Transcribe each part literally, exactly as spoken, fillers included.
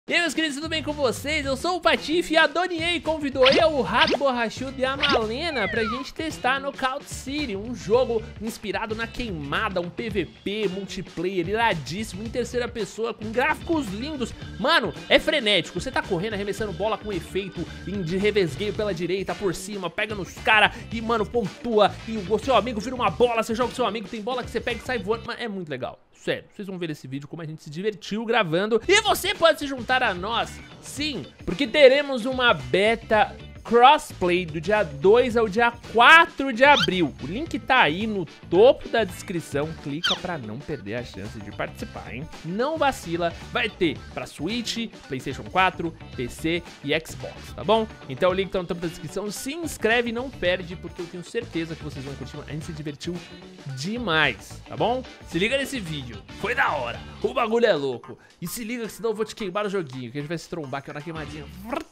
E aí, meus queridos, tudo bem com vocês? Eu sou o Patife e a Doniei convidou eu, o Rato Borrachudo e a Malena pra gente testar no Couch City, um jogo inspirado na queimada, um P V P, multiplayer, iradíssimo, em terceira pessoa, com gráficos lindos. Mano, é frenético, você tá correndo, arremessando bola com efeito de revesgueio pela direita, por cima, pega nos caras e, mano, pontua, e o seu amigo vira uma bola, você joga com seu amigo, tem bola que você pega e sai voando, mas é muito legal. Sério, vocês vão ver nesse vídeo como a gente se divertiu gravando. E você pode se juntar a nós, sim, porque teremos uma beta crossplay do dia dois ao dia quatro de abril. O link tá aí no topo da descrição. Clica pra não perder a chance de participar, hein? Não vacila, vai ter pra Switch, PlayStation quatro, P C e Xbox, tá bom? Então o link tá no topo da descrição. Se inscreve e não perde, porque eu tenho certeza que vocês vão curtir. A gente se divertiu demais, tá bom? Se liga nesse vídeo, foi da hora, o bagulho é louco. E se liga que senão eu vou te queimar o joguinho, que a gente vai se trombar aqui na queimadinha.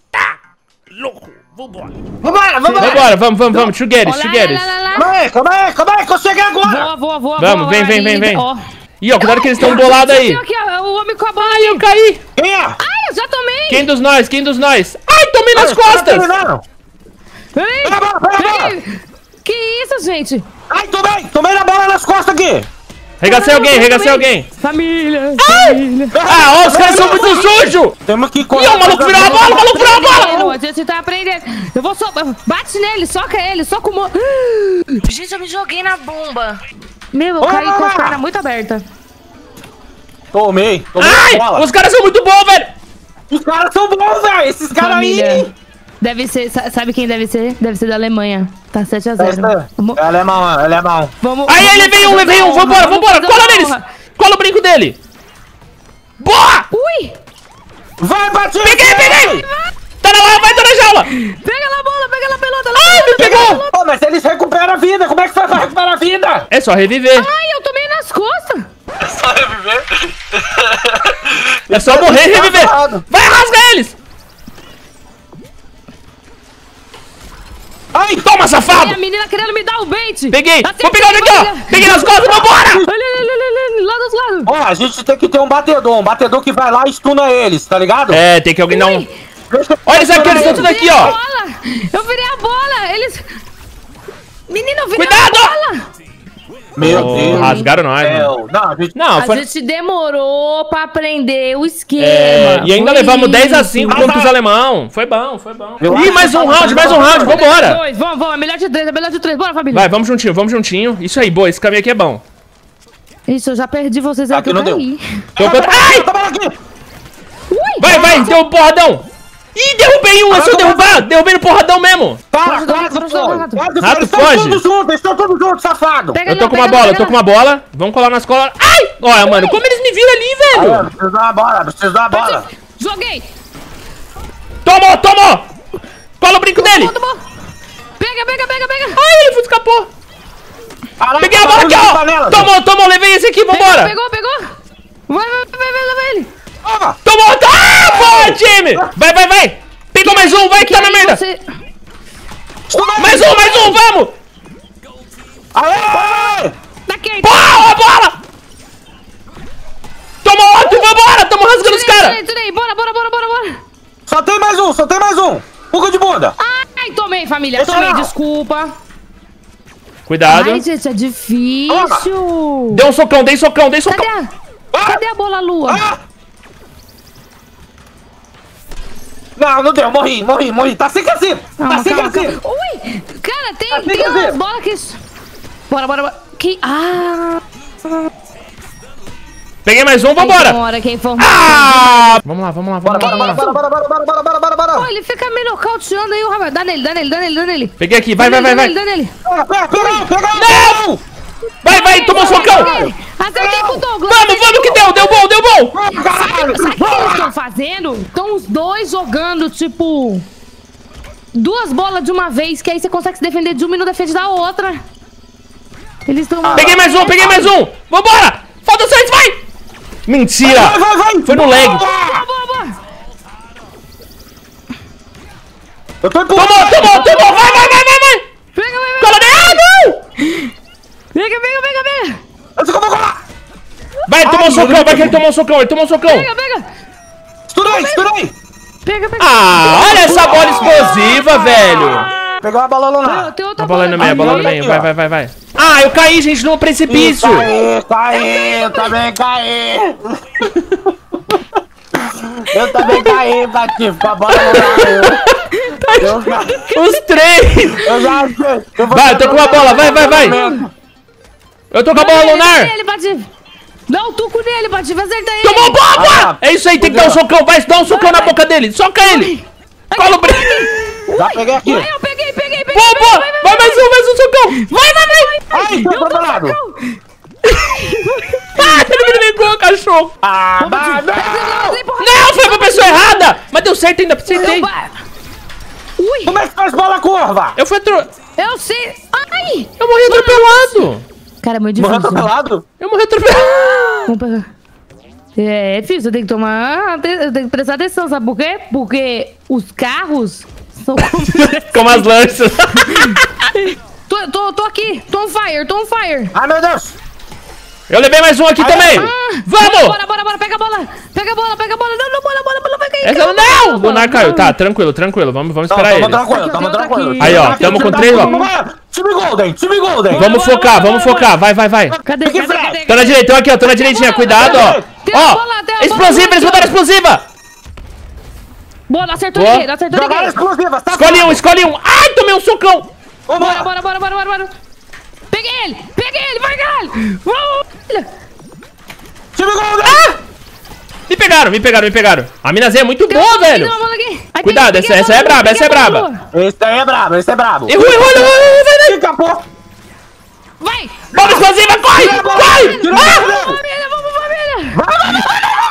Louco, vambora. Vambora, vambora. Vambora, vamos, vamos, vamos. Together, together. Calma aí, calma aí, calma aí, que eu cheguei agora. Voa, voa, voa. Vamos, voa, vem, vem, aí, vem, vem. Ó. Ih, ó, cuidado que eles estão bolados aí. Aqui, ó, o homem com a bola. Ai, eu caí. Quem é? Ai, eu já tomei. Quem dos nós? Quem dos nós? Ai, tomei nas costas. Ei, Pega a bola, pega a bola. ei, que isso, gente? Ai, tomei, tomei na bola nas costas aqui. Regacei alguém, regacei alguém. Família, Ai. família. Ah, ó, os caras são muito sujos. Temos que Ih, correr. ó, o maluco virou a bola, o maluco virou a bola. A gente tá aprendendo. Eu vou só... Bate nele, soca ele, soca o... Mo... Gente, eu me joguei na bomba. Meu, eu caí com a perna muito aberta. Tomei, tomei Ai, a bola. os caras são muito bons, velho. Os caras são bons, velho. Esses caras aí. Família. Deve ser, sa- sabe quem deve ser? Deve ser da Alemanha. Tá sete a zero. É alemão, é alemão. Vamos, Aí, vamos ele veio um, fazer ele veio um. uma honra, Vambora, vamos vambora. fazer Cola uma neles. honra. Cola o brinco dele. Boa. Ui! Vai, Patife. Peguei, peguei. Tá na lá, vai, tá na jaula. Pega lá a bola, pega lá a pelota. Lá, Ai, me pegou. Pô, mas eles recuperam a vida. Como é que você vai recuperar a vida? É só reviver. Ai, eu tomei nas costas. É só reviver. É só morrer e reviver. Vai, rasga eles. Ai, Toma, Ai, safado. a menina querendo me dar o bait. Peguei. Acertei, Vou pegar ele aqui, ó. olha. Peguei nas costas, vambora. Olha, olha, olha, olha, lá dos lados. ó, a gente tem que ter um batedor. Um batedor que vai lá e stuna eles, tá ligado? É, tem que alguém dar um... Deixa eu- Olha eles aqui, eles estão tudo aqui, Virei a ó. bola. Eu virei a bola. Eles... Menina, eu virei Cuidado. a bola. Meu Oh, Deus. rasgaram nós, mano. Céu. Não, a gente... Não, A foi... gente demorou pra aprender o esquema. É, e ainda Foi levamos dez a cinco isso. contra os alemão. Foi bom, foi bom. Eu Ih, acho mais que um tá round, mais um bom. round, vambora. Dois, vamos, vamos. É melhor de três, é melhor de três. Bora, família. Vai, vamos juntinho, vamos juntinho. Isso aí, boa, esse caminho aqui é bom. Isso, eu já perdi vocês aí Aqui que eu não deu. caí. Tô contra... Ai! Tá aqui. Ui! Vai, vai, deu um porradão. Ih, derrubei um, é só derrubar. Derrubei no porradão mesmo. Para, Rato, quase rato, foi. rato. Quase Rato foi. Eles estão foge. todos juntos, eles estão todos juntos, safado. Pega Eu tô lá, com uma pega bola, lá, eu tô pega com uma bola. Vamos colar nas colas. Ai! Olha, mano, como eles me viram ali, Ah, velho. precisa dar uma bola, precisa dar uma bola. lá. Joguei. Tomou, tomou. Cola o brinco dele. Tomou, tomou. Pega, pega, pega, pega. Ai, ele escapou. Caraca, Peguei a bola aqui, ó. panela. Tomou, tomou, levei esse aqui, vambora. Pegou, pegou. Vai, vai, vai, vai, leva ele. Toma. Tomou, ah, boa, time. Vai, vai, vai. Pegou mais um, vai que tá na Aí merda. você- Mais um, mais um, vamos. Aê! Daqui, Boa, a bola. Tomou outro, vambora. Tamo rasgando os tirei, caras. tirei, tirei. Bora, bora, bora, bora, bora. Só tem mais um, só tem mais um. Fuga de bunda. Ai, tomei, família. Deixa Tomei, eu- desculpa. Cuidado. Ai, gente, é difícil. Deu um socão, dei socão, dei socão. Cadê a... Cadê a bola, Lua? Ah! Não, não deu, morri, morri, morri. Tá sem casinho. Tá Calma, sem calma, casinho. calma. Ui, cara, tem, Assim tem que eu umas ver. bolas que... Bora, bora, bora. Que... Ah... Peguei mais um, Ai, vambora. Bora, quem for... Ah! Vamos lá, vamos lá, Bora, vamos bora, lá. bora, bora, bora, bora, bora, bora, bora, bora, Pô, bora. ele fica me nocauteando aí, o rapaz. Dá nele, dá nele, dá nele, dá nele. Peguei aqui, vai, vai, Dá vai, nele, vai. dá nele. Pega, pega, pega, pega. Não! Vai, vai, tomou socão. Acertei, acertei com o Douglas. Vamos, vamos que deu, deu bom, deu bom. Caralho. Sabe o que eles estão fazendo? Estão os dois jogando, tipo... Duas bolas de uma vez, que aí você consegue se defender de uma e não defende da outra. Eles estão... Peguei mais um, peguei mais um. Vambora. Falta seis, vai. Mentira. Vai, vai, vai. Foi no lag. Boa, boa, boa. Eu tô Tomou, empurrando. tomou, tomou. Vai, vai, vai, vai, vai. Pega, pega, Cola nele. Ah, não. pega, pega, pega, pega. Eu só vou colar. Vai, tomou um socão, vai que ele tomou um socão, ele tomou um socão. Pega, pega. Estourei. Estourei, estourei! Pega, pega. Ah, olha essa bola explosiva, velho. Pegou a bola lunar. Tem outra A bola no meio, a bola no meio. Vai, vai, vai, vai. Ah, eu caí, gente, no precipício. Caí, caí, também caí. Eu também caí, Patife, com a bola lunar. Eu já... Os três. Eu já... Eu vou Vai, eu tô com a bola, vai, vai, vai. Eu tô com a bola lunar. Ele, Patife. Dá um tuco nele, Patife, acerta ele. Tomou bomba! Ah, É isso aí, tem que dar um socão. Vai, dá um socão na boca dele. Soca ele. Cola o brinco. Já peguei aqui. Vai, eu peguei, peguei, peguei. Boa, boa. Vai mais um, mais um socão. Vai, vai, vai. Ai, tô atropelado. Ah, ele me ligou, cachorro. Ah, vai, não. Não, foi pra pessoa errada. Mas deu certo ainda, acertei. Ui, Como é que faz bola curva? Eu fui atro... eu sei. Ai. Eu morri atropelado. Cara, é muito Morreu difícil. atropelado? Eu morri atropelado. Vamos pegar. É, é difícil, tem que tomar. Tem que prestar atenção, sabe por quê? Porque os carros são. Como as lanças. tô, tô, tô aqui, tô on fire, tô on fire. Ai, meu Deus. Eu levei mais um aqui também. Ah, Vamos. Bora, bora, bora, pega a bola. Pega a bola, pega a bola. Não, não, bola, bola, bola, vai cair. Essa não! O Lunar caiu. Tá, tranquilo, tranquilo. Vamos, vamos esperar Tamo ele. tranquilo, tamo tranquilo. Aí, ó, tamo com três, ó. Time Golden, time Golden. Vamos focar, vamos focar. Vai, vai, vai. Cadê, cadê, cadê? Tô na direita, tô aqui, ó. Tô na direitinha. Cuidado, ó. Tem a Ó, bola, tem a bola, explosiva, eles bola. botaram explosiva. Boa, não acertou Boa. ninguém, não acertou Jogaram ninguém. exclusivas, tá? Escolhe um, escolhe um. Ai, tomei um socão. Bora, bora, bora, bora, bora, bora. Peguei ele, peguei ele, vai, caralho. Vamos. Time Golden. Ah! Me pegaram, me pegaram, me pegaram. A mina Z é muito boa, velho. Tem uma bola aqui. Ai, Cuidado, peguei, essa- peguei a essa é bola, braba, peguei essa é a bola braba. boa. Esse daí é brabo, esse é brabo. Errou, errou, errou, errou, vai, vai. Escapou. Vai. Bomba explosiva, corre, corre. Tira a Ah! bola. Família, vamos,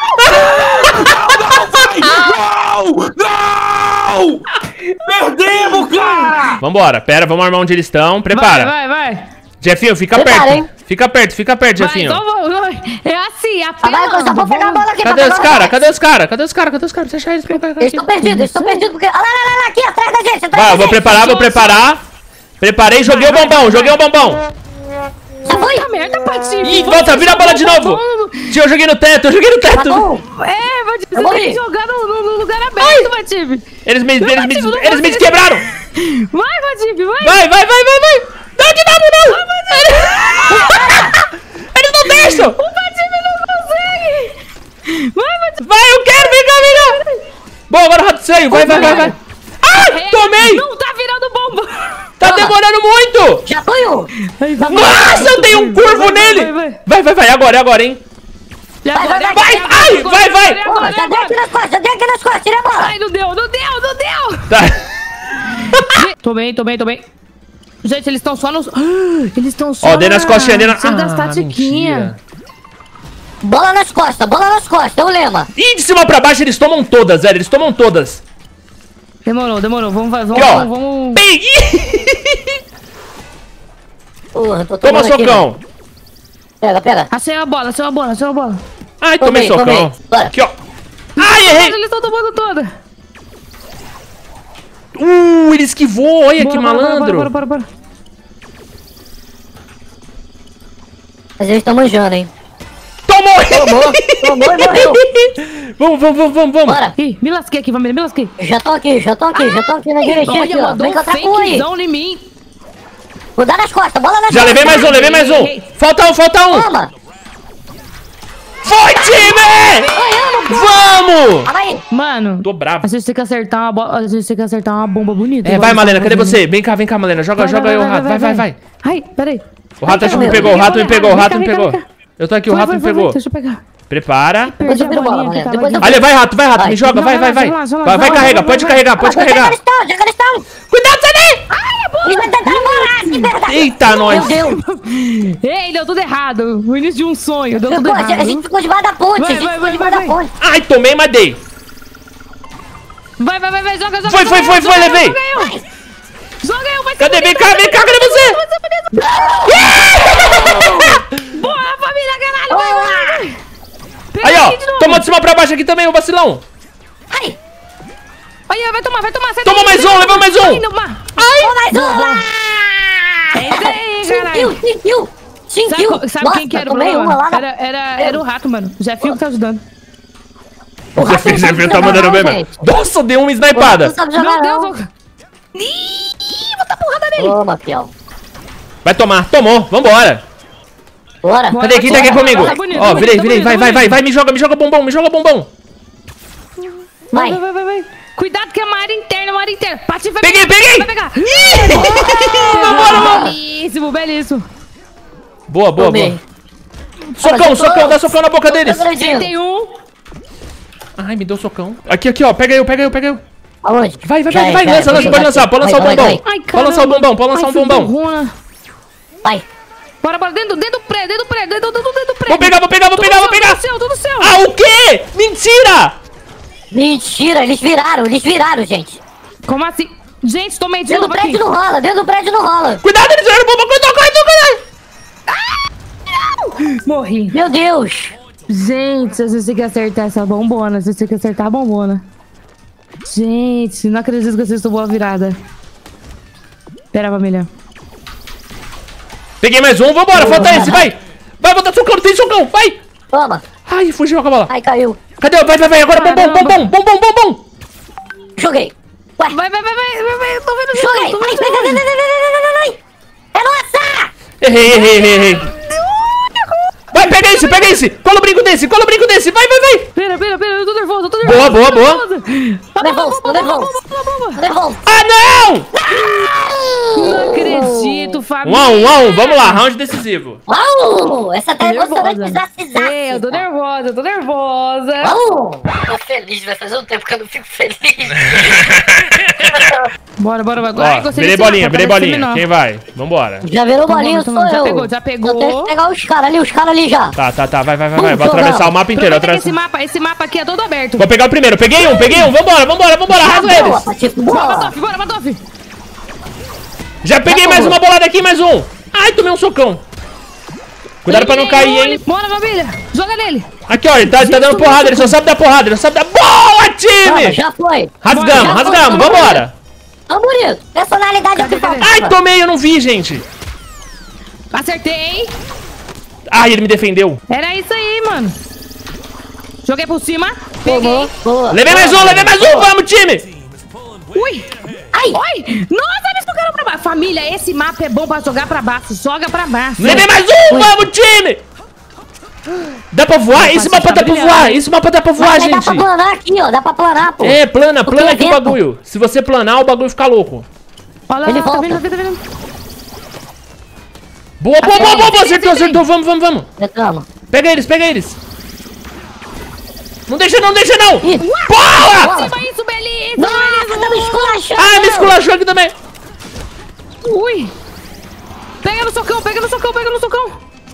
família. Não! Não! Perdemos, cara! Vambora, pera, vamos armar onde eles estão. Prepara. Vai, vai, vai. Jefinho, fica Prepara, perto. hein? Fica perto, fica perto, Vai, Jefinho. então vamos. É assim, Ah, vai, eu só vou apelando. pegar a bola aqui. Cadê pra os pegar caras? o Cadê os caras? Cadê os caras? Cadê os caras? Deixa eles pra cá. Eles estão perdidos, eles estão perdidos porque... Olha lá, olha lá, aqui atrás da gente, atrás Vai, da eu vou gente. preparar, vou preparar. Preparei, joguei o bombom, joguei o bombom. Já foi? Puta merda, Patife. Ih, volta, vira a bola de novo. Tio, eu joguei no teto, eu joguei no teto. Matou. É, Patife, Eu você tem morri. que jogar no, no- no lugar aberto, Patife. Eles me, eles me, Patife, não eles me consigo. quebraram. Vai, Patife, vai. Vai, vai, vai, vai, vai. Não, de novo, não. Eles não deixam. O Patife não consegue. Vai, Patife. Vai, eu quero, vem cá, vem cá. Bom, agora o rato saiu, vai, vai, vai, vai. Ai, É, tomei. Não tá virando bomba. Tá demorando muito. Já foi um. Nossa, eu dei um curvo vai, nele. vai, vai. Vai, vai, vai, agora, é agora, hein. E agora, vai, vai, agora, ai, agora, vai, vai. agora, Porra, agora, já dei aqui agora. nas costas, já dei aqui nas costas, tira a bola. Ai, não deu, não deu, não deu. Tá. Tomei, tomei, tomei. Gente, eles estão só nos... Ah, eles estão só Ó, dei nas costinhas, dei na... sendo das tatiquinhas. mentira. Bola nas costas, bola nas costas, é o lema. Ih, de cima pra baixo eles tomam todas, velho, eles tomam todas. Demorou, demorou. Vamos, vamos, Aqui, ó. vamos, vamos... Peguei. Porra, tô Toma tomando aqui, socão. velho. Pega, pega. Achei a bola, achei a bola, achei a bola. Ai, tomei, Tomei, socão. tomei. Bora. Aqui, ó. Ai, errei. Eles estão tomando toda. Uh, ele esquivou, olha que Bora, bora, malandro. Bora, bora, bora, bora. Mas eles estão manjando, hein. Tomou. Tomou, tomou e morreu. Vamos, vamos, vamos, vamos, vamos. Bora. Ih, me lasquei aqui, família, me lasquei. Já estão aqui, já estão aqui, já estão aqui na direitinha aqui, Olha, ó. mandou Vem um cantar com aí. fakezão em mim. Vou dar nas costas, bola nas Já costas. levei mais um, levei mais um. Falta um, falta um. Toma. Foi, time! Vamos! Calma aí. Mano, Tô bravo. a gente tem que acertar uma, bo... a gente tem que acertar uma bomba bonita. É, igual vai, eles Malena, tão cadê fazendo. você? Vem cá, vem cá, Malena. Joga, joga aí o rato. Vai, vai, vai. Ai, peraí. O rato acho que me Vem cá, pegou, o vem cá, rato me vem cá, pegou, o vem rato cá, me vem cá, pegou. vem cá. Eu tô aqui, o Vai, rato vai, me vai, pegou. vai, deixa eu pegar. Prepara. Depois Perdi eu a viro bola, bolinha que Malena, tava depois eu aqui. Ali, vai, rato, vai, rato. Vai. Me joga, vai, vai, vai. Vamos lá, vamos lá, Vai, vai, vamos lá, carrega, vamos pode lá. carregar, pode Já que carregar. eles estão, já que eles estão. Cuidado, Sané! Eles vão tentar morar, que verdade. Eita, nós. Meu Deus. Ei, deu tudo errado. O início de um sonho, deu tudo Pô, a gente- a errado. gente ficou debaixo da ponte, Vai, a gente vai, ficou vai, debaixo da vai, ponte. Ai, tomei, mas dei. Vai, vai, vai, vai, joga, joga. Foi, foi, joga, foi, joga, foi, joga, levei. Joga eu. Joga eu, vai ser Cadê? Vem bonito, cá, vai vem ser cá, cadê bonito, você? vai ser bonito. Boa, família, caralho. Vai, vai, vai. Pega Aí, ó. aqui de novo. Toma de cima pra baixo aqui também, o vacilão. Ai, Aí, vai tomar, vai tomar. sai Toma daí, mais sai um, daí. levou mais um. Ai, não, ma- toma mais uma. É isso aí, Cinco caralho. kills, cinco kills. Cinco Sabe, kills. co- sabe Nossa, quem que era o tomei problema? uma lá na... Era, era, era o rato, mano. O Jefinho que tá ajudando. O Você Rato fez, não você sabe tá jogar mandando não, bem, mano. gente. Nossa, deu uma O Rato snipada. não sabe Meu jogar Deus, não. eu... Ih, vou dar porrada nele. Toma, fiel. Vai tomar, tomou, vambora. Bora. Bora. Cadê aqui, tá aqui Bora, comigo? tá bonito, Ó, tá virei, bonito, virei, tá vai, vai, bonito. vai, vai, me joga, me joga bombom, me joga bombom. Vai, Vai. vai, vai, vai. Cuidado que é uma área interna, uma área interna. Patife vai Peguei, pegar, peguei. vai pegar. Vambora, Belíssimo, belíssimo. Boa, boa, boa. Tomei. Socão, socão, dá socão na boca deles. Tô agredindo. Tem um. Ai, me deu socão. Aqui, aqui, ó, pega eu, pega eu, pega eu. Aonde? Vai, vai, Já vai, é, vai, já é, lança, tô lança, pode jogando lançar, aqui. pode lançar o Vai, vai, bombom. vai. Ai, Pode lançar o bombom, pode lançar Ai, um filho bombom. da runa. Vai. Bora, bora, dentro, dentro do prédio, dentro do prédio, dentro do, dentro do prédio. Vou pegar, vou pegar, vou Tudo pegar, vou seu, pegar. Tudo seu, tudo seu. Ah, o quê? Mentira! Mentira, eles viraram, eles viraram, gente. Como assim? Gente, tomei de Dentro do novo aqui. prédio não rola, dentro do prédio não rola. Cuidado, eles vieram bomba, cuidado, cuidado, cuidado. Morri. Meu Deus. Gente, vocês têm que acertar essa bombona. Vocês têm que acertar a bombona. Gente, não acredito que vocês tomou a virada. Pera, família. Peguei mais um, vambora, falta esse, vai. Vai, botar socão, tem socão, vai. Toma. Ai, fugiu com a bola. Ai, caiu. Cadê? Vai, vai, vai, agora bombom, Caramba. bombom, bombom, bombom. Joguei. Ué, Vai, vai, vai, vai, vai, vai. Eu tô vendo o joguei. jogo, tô Vai, vendo vai, vai, o vai, jogo. vai, vai, vai, vai, vai. É nossa. Errei, errei, errei, errei. Vai, pega esse, pega esse. Cola o brinco desse, cola o brinco desse, vai, vai, vai. Pera, pera, pera, eu tô nervoso, eu tô Boa, nervoso. boa, boa. Tô nervoso, tô nervoso. Tô nervoso. Ah, não! Não acredito, família. Um a um, um a um, vamos lá, round decisivo. Uau, essa tá Tô emocionante. nervosa. Zaça, Ei, eu tô nervosa, eu tô nervosa. Uau. Tô feliz, vai fazer um tempo que eu não fico feliz. Bora, bora, bora. Ó, Ai, gostei virei desse mapa, bolinha, virei parece bolinha. menor. Quem vai? Vambora. Já virou bolinho, Então sou vamos, já eu. pegou, já pegou. Eu tenho que pegar os caras ali, os caras ali já. Tá, tá, tá, vai, vai, vai, vai. Vou Vamos atravessar jogar. o mapa inteiro. Aproveita que esse Atravessa... mapa, esse mapa aqui é todo aberto. Vou pegar o primeiro, peguei um, peguei um, vambora, vambora, vambora, arrasa Boa, eles. Patife, Bora, boa. Matoff, bora, Matoff. Já peguei Já mais tomou. uma bolada aqui, mais um. Ai, tomei um socão. Cuidado pra não cair, hein. Bora, família. Joga nele. Aqui, ó, ele tá, tá dando porrada, ele só sabe dar porrada, ele só sabe dar... Boa, Toma, time! já foi. Rasgamos, Já foi, rasgamos, tamo vambora. Tão bonito. Personalidade é o que falta. Ai, tomei, eu não vi, gente. Acertei. Ai, ele me defendeu. Era isso aí, mano. Joguei por cima. Tomou, Peguei. boa. Levei mais um, levei mais um, vamos, time. Ui. Ai. Oi. Nossa, eles tocaram pra baixo. Família, esse mapa é bom pra jogar pra baixo. Joga pra baixo. Levei mais um, vamos, time. Dá pra voar? Esse mapa dá pra voar, esse mapa dá pra voar, Mas dá gente. pra planar aqui, ó. Dá pra planar, pô. É, plana, Porque plana é aqui o vento. bagulho. Se você planar, o bagulho fica louco. Olha lá, Ele tá volta. vendo, tá vendo, tá vendo? Boa, boa, boa, boa, boa, acertou, Acertei. acertou, vamos, vamos, vamos. Entramos. Pega eles, pega eles. Não deixa não, deixa não. Ih. Porra! Bola. Cima isso, beleza. Nossa, tá me esculachando. Ah, me esculachou aqui também. Ui. Pega no socão, pega no socão, pega no socão.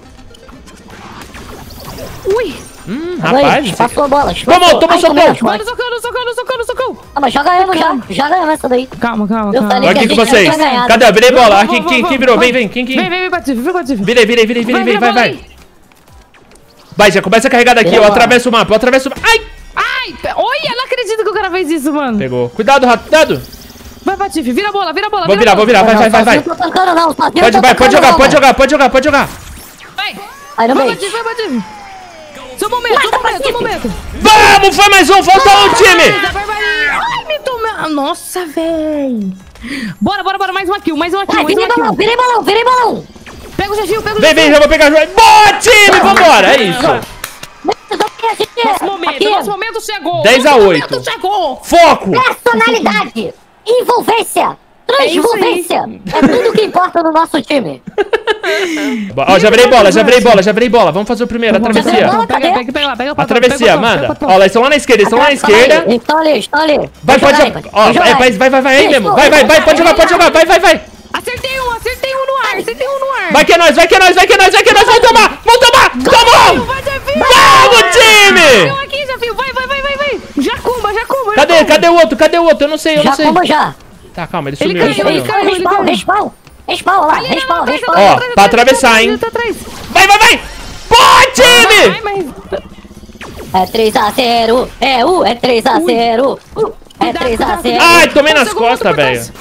Ui. Hum, Aí, rapaz. passou a bola. Toma, toma Ai, socão. tomei as Vai no costas. socão, no socão, no socão, no socão. Ah, mas já ganhamos, já. Já ganhamos essa daí. Calma, calma, Eu calma. falei Aqui que com a gente vocês. já tinha ganhado. Cadê? Eu virei bola. Aqui, Vamos, quem, vamos, quem virou? Vem, vamos. vem. Quem, Vem, quem? vem, vem, Patife, vem, Patife. Virei, virei, virei, virei, virei. Vai, bola vai. aí. Vai, já começa a carregar daqui. Vira Eu bola. atravesso o mapa, eu atravesso o mapa. Ai! Ai, pe- olha, não acredito que o cara fez isso, mano. Pegou. Cuidado, rato. Cuidado. Vai, Patife, vira a bola, vira a bola. Vou virar, vou virar. Vai, vai, vai, vai. Não tô tancando, não. Sozinho eu Pode, tô vai, pode tancando, jogar, não, pode velho. jogar, pode jogar, pode jogar. Vai. Aí no Vai, meio. Patife, vai, Patife. Seu momento, seu momento, seu momento. Vamos, foi mais um. Falta um, time. Da barbaria. Ai, me tomei. Nossa, véi. Bora, bora, bora. Mais uma kill, mais uma kill, Vai, mais virei uma balão, kill. virei balão, virei balão. Pega o Jefil, pega o Vem, Jefil. vem, já vou pegar a joia. Boa, time. Vambora, é isso. Nosso momento, nosso momento chegou. dez a Nosso oito. momento chegou. Foco. Personalidade, envolvência, transvolvência. É tudo que importa no nosso time. Ó, já virei bola, já virei bola, já virei bola. Vamos fazer o primeiro, a travessia. bola, Pega, cadê? pega, pega lá, pega A pra travessia, manda. Ó, eles estão lá na esquerda, eles estão lá na esquerda. Eles estão ali, eles estão ali. Vai, Vou pode jogar jogar. aí, Ó, vou jogar vai, aí. vai, vai, vai, vai aí Isso, mesmo. Vai, vai, vai, pode jogar, pode jogar. Vai, vai, vai. Acertei um, acertei um no ar, acertei um no ar. Vai que é nós, vai que é nós, vai que é nós, vai que é nós. Vamos tomar, vamos tomar. Tomou. Vai, Jefil. Vamos, Vai time. aqui, Jefil. Vai, vai, vai, vai, vai. Jacumba, Jacumba. Cadê, Jacumba. cadê o outro? Cadê o outro? Eu não sei, eu Já não sei. como já. Tá, calma, ele Ele sumiu, ele caiu, ele sumiu. caiu. Respawn, respawn. Respawn lá, Ali, ali, respawn, atrás, respawn. atrás, Ó, atrás, pra atrás, atravessar, atrás, hein? atrás. Vai, vai, vai. Boa, Ai, time. mas... É três a zero, é U, é três a zero. Uh, é Cuidado, três a cuidado, zero. Ai, tomei nas Segundo, costas, outro por velho. trás.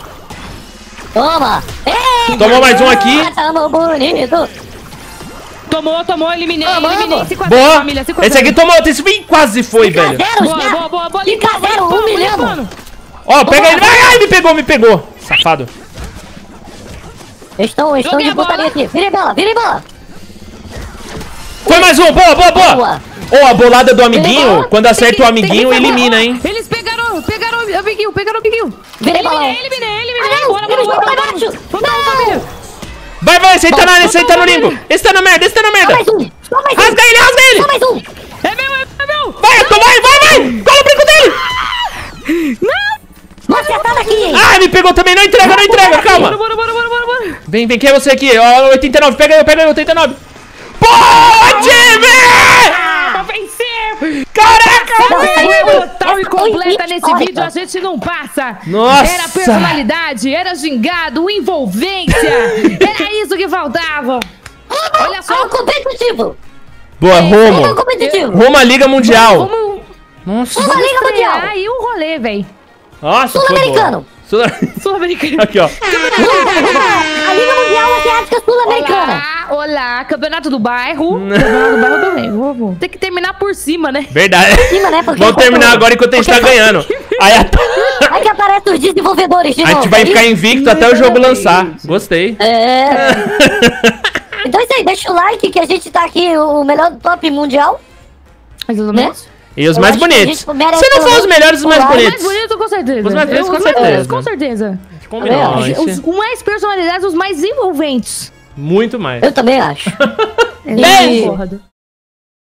Toma. Ei, Tomou mais um aqui. Tamo bonito. tomou, tomou, eliminei, Tomou. eliminei. Se quadrou, Boa. família, se Esse quadrou. aqui tomou outro. Esse bem quase foi, velho. Zero, Boa, né? boa, boa, boa. Fica zero, limpando, humilhando. limpando. Ó, pega ele. Ai, ai, me pegou, me pegou. Safado. Eles estão, eles estão Joguei de a bola. putaria aqui. Virei bola, virei bola. Foi mais um. Boa, boa, boa. Boa. Ô, a bolada do amiguinho, Boa. quando acerta o Tem que- amiguinho, tem que elimina, pegar. hein? Eles pegaram, pegaram o amiguinho, pegaram o amiguinho. Virei bola. Eliminei, eliminei, eliminei. Ah, não, Bora, bora, eles bora, vão bora. pra baixo. Vamos, Não. família. Vai, vai, esse aí tá, na, esse aí tá no Vamos, limbo. vamos. Esse tá na merda, esse tá na Só merda. mais um. Só mais um. Rasga ele, rasga ele. Só mais um. É meu, é meu. Vai, Arthur, vai, vai, vai. Cola o brinco dele. Vou acertar daqui, hein. Ah, me pegou também. Não entrega, não entrega, Bora, calma. bora, bora, bora, bora, bora. Vem, vem, quem é você aqui? Ó, oitenta e nove, pega eu, pega eu, oitenta e nove. Boa, time! Pra vencer. Caraca! Foi total e Essa foi completa nesse histórica. vídeo, a gente não passa. Nossa. Era personalidade, era gingado, envolvência. Era isso que faltava. Olha só. Olha o competitivo. Boa, Olha o Romo. competitivo. Rumo à Liga Mundial. Vamos, Nossa. Vamos Liga Mundial. aí o rolê, velho. Nossa, foi boa. Sul-americano. Sul- Sul-Americano. Aqui, ó. A Liga Mundial Asiática Sul-Americana. Olá, olá, campeonato do bairro. Campeonato do bairro também. Vamos. Tem que terminar por cima, né? Verdade. Cima, né? Porque Vamos terminar agora enquanto a gente tá ganhando. Aí a, Aí que aparecem os desenvolvedores de a novo. gente vai aí- ficar invicto até o jogo lançar. Gostei. É. Então é isso aí, deixa o like que a gente tá aqui, o melhor top mundial, Mais ou né? menos. E os Eu mais acho que a bonitos. gente merece Se não for um- os melhores, os mais um like. Mais bonitos. bonito, com certeza. Os mais bonitos, com Eu- certeza. Com certeza. Combinou. Tá Os com mais personalidades, os mais envolventes. Muito mais. Eu também acho. Eu E- concordo.